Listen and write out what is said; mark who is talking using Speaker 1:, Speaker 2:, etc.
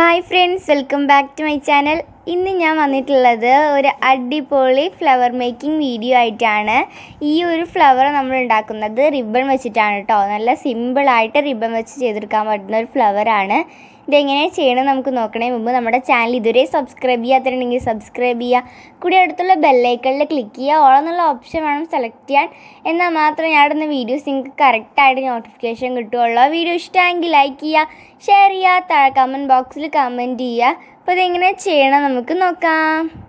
Speaker 1: Hi friends, welcome back to my channel. ഇന്ന് ഞാൻ വന്നിട്ടുള്ളത് ഒരു അടിപൊളി ഫ്ലവർ മേക്കിംഗ് വീഡിയോ ആയിട്ടാണ്. ഈ ഒരു ഫ്ലവർ നമ്മൾ ഉണ്ടാക്കുന്നത് റിബൺ വെച്ചിട്ടാണ് ട്ടോ. നല്ല സിമ്പിൾ ആയിട്ട് റിബൺ വെച്ച് ചെയ്തെടുക്കാൻ പറ്റുന്ന ഒരു ഫ്ലവർ ആണ്. ഇതെങ്ങനെ ചെയ്യണം നമുക്ക് നോക്കണേ മുമ്പ് നമ്മുടെ ചാനൽ ഇതുവരെ സബ്സ്ക്രൈബ് ചെയ്യാത്തവരുണ്ടെങ്കിൽ സബ്സ്ക്രൈബ് ചെയ്യുക. കൂടി അടുത്തുള്ള ബെൽ ഐക്കണിൽ ക്ലിക്ക് ചെയ്യുക. ഓൾ എന്നുള്ള ഓപ്ഷൻ വേണം സെലക്ട് ചെയ്യാൻ. എന്നാൽ മാത്രമേ ഞാൻ ഇടുന്ന വീഡിയോസ് നിങ്ങൾക്ക് കറക്റ്റായിട്ട് നോട്ടിഫിക്കേഷൻ കിട്ടുകയുള്ളൂ. വീഡിയോ ഇഷ്ടമെങ്കിൽ ലൈക്ക് ചെയ്യുക, ഷെയർ ചെയ്യുക, താഴെ കമൻറ്റ് ബോക്സിൽ കമൻറ്റ് ചെയ്യുക. അപ്പോൾ ഇതെങ്ങനെ ചെയ്യണം നമുക്ക് നോക്കാം.